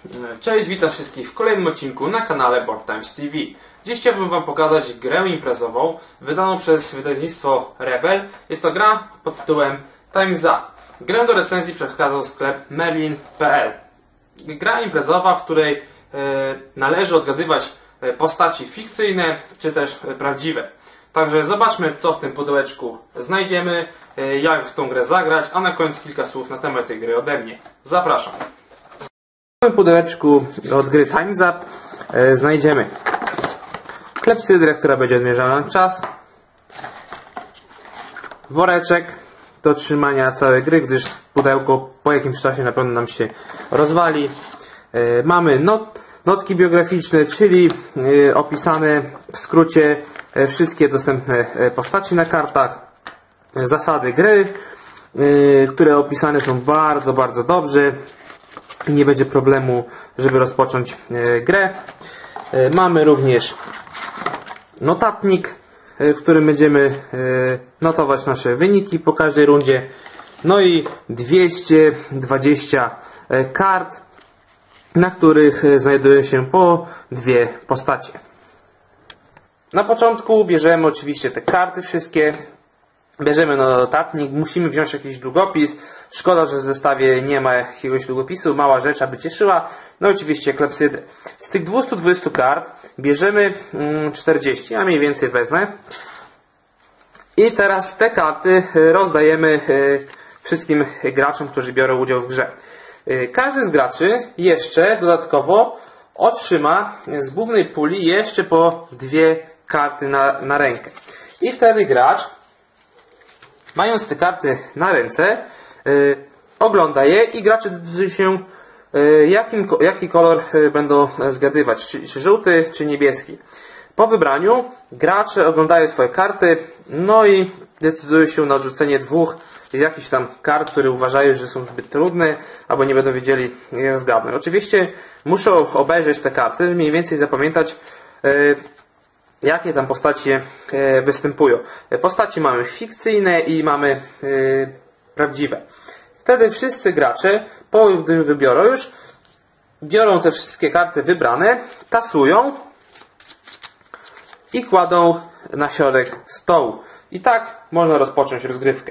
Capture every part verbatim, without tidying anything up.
Cześć, witam wszystkich w kolejnym odcinku na kanale Board Times T V. Dziś chciałbym Wam pokazać grę imprezową wydaną przez wydawnictwo Rebel. Jest to gra pod tytułem Time's Up. Grę do recenzji przekazał sklep merlin kropka p l. Gra imprezowa, w której e, należy odgadywać postaci fikcyjne czy też prawdziwe. Także zobaczmy, co w tym pudełeczku znajdziemy, jak w tą grę zagrać, a na koniec kilka słów na temat tej gry ode mnie. Zapraszam. W tym pudełeczku od gry Time's Up e, znajdziemy klepsydrę, która będzie odmierzała nam czas, woreczek do trzymania całej gry, gdyż pudełko po jakimś czasie na pewno nam się rozwali. E, mamy not, notki biograficzne, czyli e, opisane w skrócie e, wszystkie dostępne postaci na kartach, e, zasady gry, e, które opisane są bardzo, bardzo dobrze. Nie będzie problemu, żeby rozpocząć e, grę. E, mamy również notatnik, e, w którym będziemy e, notować nasze wyniki po każdej rundzie. No i dwieście dwadzieścia e, kart, na których e, znajduje się po dwie postacie. Na początku bierzemy oczywiście te karty wszystkie. Bierzemy notatnik, musimy wziąć jakiś długopis. Szkoda, że w zestawie nie ma jakiegoś długopisu, mała rzecz, aby cieszyła. No oczywiście klepsydrę. Z tych dwieście dwadzieścia kart bierzemy czterdzieści, a mniej więcej wezmę. I teraz te karty rozdajemy wszystkim graczom, którzy biorą udział w grze. Każdy z graczy jeszcze dodatkowo otrzyma z głównej puli jeszcze po dwie karty na, na rękę. I wtedy gracz, mając te karty na ręce, yy, ogląda je i gracze decydują się, yy, jakim, jaki kolor yy, będą zgadywać, czy, czy żółty, czy niebieski. Po wybraniu gracze oglądają swoje karty, no i decydują się na odrzucenie dwóch jakichś tam kart, które uważają, że są zbyt trudne, albo nie będą wiedzieli je zgadnąć. Oczywiście muszą obejrzeć te karty, mniej więcej zapamiętać, yy, jakie tam postacie e, występują. Postacie mamy fikcyjne i mamy e, prawdziwe. Wtedy wszyscy gracze, po gdy wybiorą już, biorą te wszystkie karty wybrane, tasują i kładą na środek stołu. I tak można rozpocząć rozgrywkę.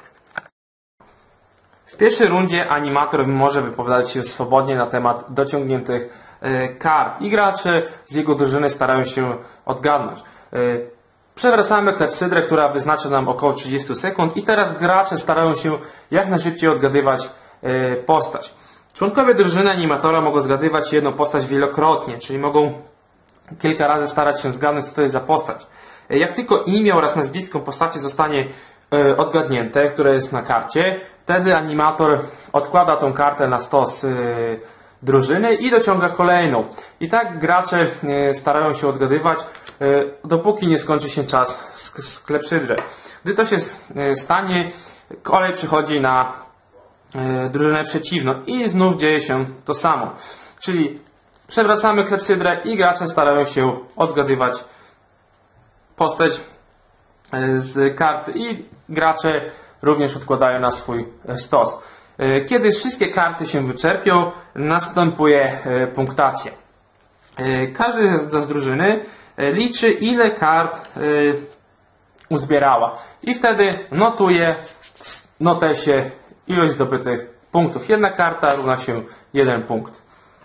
W pierwszej rundzie animator może wypowiadać się swobodnie na temat dociągniętych kart i gracze z jego drużyny starają się odgadnąć. Przewracamy klepsydrę, która wyznacza nam około trzydzieści sekund i teraz gracze starają się jak najszybciej odgadywać postać. Członkowie drużyny animatora mogą zgadywać jedną postać wielokrotnie, czyli mogą kilka razy starać się zgadnąć, co to jest za postać. Jak tylko imię oraz nazwisko postaci zostanie odgadnięte, które jest na karcie, wtedy animator odkłada tą kartę na stos drużyny i dociąga kolejną. I tak gracze starają się odgadywać, dopóki nie skończy się czas z klepsydry. Gdy to się stanie, kolej przychodzi na drużynę przeciwną i znów dzieje się to samo. Czyli przewracamy klepsydrę i gracze starają się odgadywać postać z karty i gracze również odkładają na swój stos. Kiedy wszystkie karty się wyczerpią, następuje punktacja. Każdy z drużyny liczy, ile kart uzbierała i wtedy notuje w notesie ilość zdobytych punktów. Jedna karta równa się jeden punkt.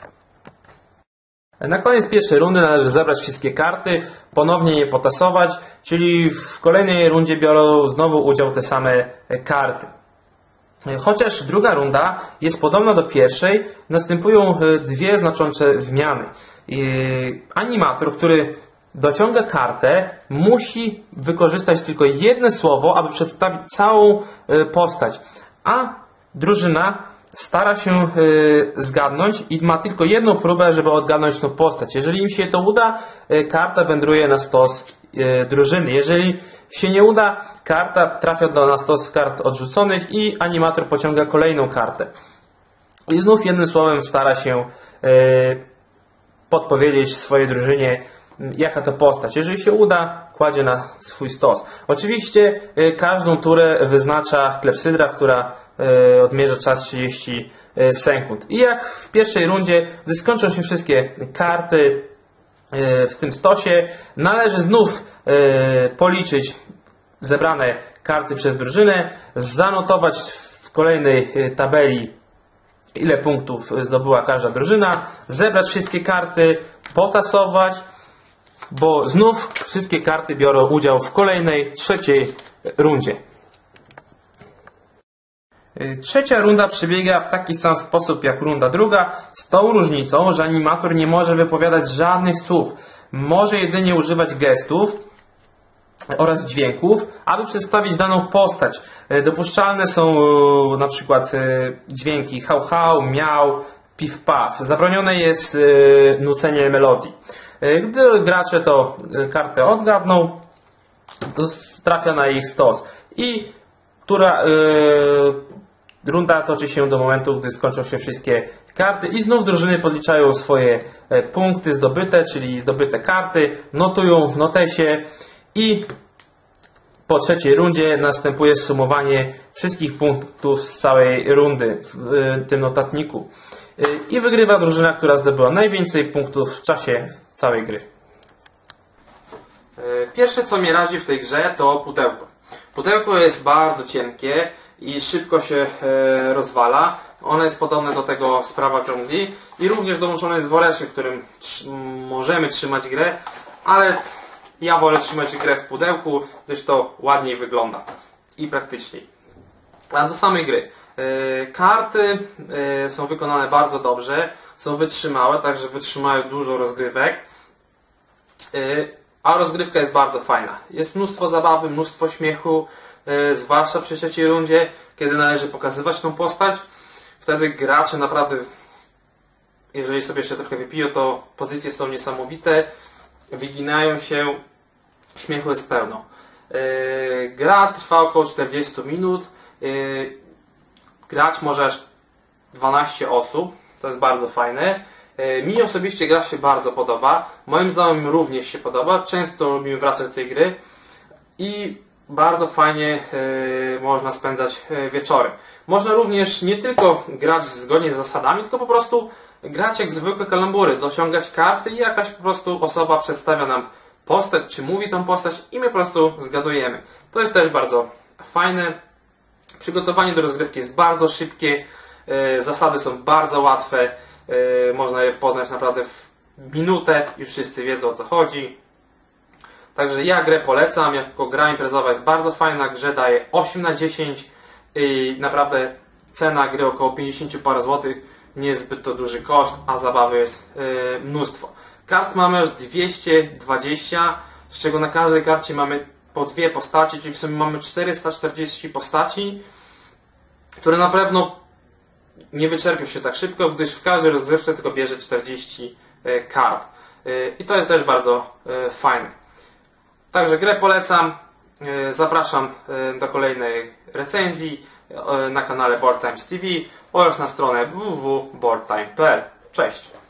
Na koniec pierwszej rundy należy zebrać wszystkie karty, ponownie je potasować, czyli w kolejnej rundzie biorą znowu udział te same karty. Chociaż druga runda jest podobna do pierwszej, następują dwie znaczące zmiany. Animator, który dociąga kartę, musi wykorzystać tylko jedno słowo, aby przedstawić całą postać, a drużyna stara się zgadnąć i ma tylko jedną próbę, żeby odgadnąć tą postać. Jeżeli im się to uda, karta wędruje na stos drużyny. Jeżeli się nie uda, karta trafia do na stos kart odrzuconych i animator pociąga kolejną kartę. I znów jednym słowem stara się podpowiedzieć swojej drużynie, jaka to postać. Jeżeli się uda, kładzie na swój stos. Oczywiście każdą turę wyznacza klepsydra, która odmierza czas trzydzieści sekund. I jak w pierwszej rundzie, gdy skończą się wszystkie karty w tym stosie, należy znów policzyć zebrane karty przez drużynę, zanotować w kolejnej tabeli, ile punktów zdobyła każda drużyna, zebrać wszystkie karty, potasować, bo znów wszystkie karty biorą udział w kolejnej, trzeciej rundzie. Trzecia runda przebiega w taki sam sposób jak runda druga, z tą różnicą, że animator nie może wypowiadać żadnych słów. Może jedynie używać gestów oraz dźwięków, aby przedstawić daną postać. Dopuszczalne są na przykład dźwięki hał hał, miał, piw paw. Zabronione jest nucenie melodii. Gdy gracze to kartę odgadną, to trafia na ich stos. I która yy, runda toczy się do momentu, gdy skończą się wszystkie karty i znów drużyny podliczają swoje punkty zdobyte, czyli zdobyte karty, notują w notesie i po trzeciej rundzie następuje sumowanie wszystkich punktów z całej rundy w yy, tym notatniku. Yy, I wygrywa drużyna, która zdobyła najwięcej punktów w czasie całej gry. Yy, pierwsze, co mnie razi w tej grze, to pudełko. Pudełko jest bardzo cienkie i szybko się e, rozwala. Ono jest podobne do tego z Prawa dżungli i również dołączone jest woreczek, w którym tr możemy trzymać grę, ale ja wolę trzymać grę w pudełku, gdyż to ładniej wygląda i praktyczniej. A do samej gry. E, karty e, są wykonane bardzo dobrze, są wytrzymałe, także wytrzymają dużo rozgrywek. E, A rozgrywka jest bardzo fajna. Jest mnóstwo zabawy, mnóstwo śmiechu, yy, zwłaszcza przy trzeciej rundzie, kiedy należy pokazywać tą postać. Wtedy gracze naprawdę, jeżeli sobie jeszcze trochę wypiją, to pozycje są niesamowite, wyginają się, śmiechu jest pełno. Yy, gra trwa około czterdzieści minut, yy, grać może aż dwanaście osób, to jest bardzo fajne. Mi osobiście gra się bardzo podoba, moim znajomym również się podoba, często lubimy wracać do tej gry i bardzo fajnie yy, można spędzać yy, wieczory. Można również nie tylko grać zgodnie z zasadami, tylko po prostu grać jak zwykłe kalambury, dociągać karty i jakaś po prostu osoba przedstawia nam postać, czy mówi tą postać i my po prostu zgadujemy. To jest też bardzo fajne. Przygotowanie do rozgrywki jest bardzo szybkie, yy, zasady są bardzo łatwe. Yy, można je poznać naprawdę w minutę, już wszyscy wiedzą, o co chodzi. Także ja grę polecam, jako gra imprezowa jest bardzo fajna, grze daje osiem na dziesięć i naprawdę cena gry około pięćdziesiąt parę złotych, nie jest zbyt to duży koszt, a zabawy jest yy, mnóstwo. Kart mamy aż dwieście dwadzieścia, z czego na każdej karcie mamy po dwie postaci, czyli w sumie mamy czterysta czterdzieści postaci, które na pewno nie wyczerpią się tak szybko, gdyż w każdej rozgrywce tylko bierze czterdzieści kart. I to jest też bardzo fajne. Także grę polecam. Zapraszam do kolejnej recenzji na kanale Board Times T V oraz na stronę w w w kropka boardtime kropka p l. Cześć!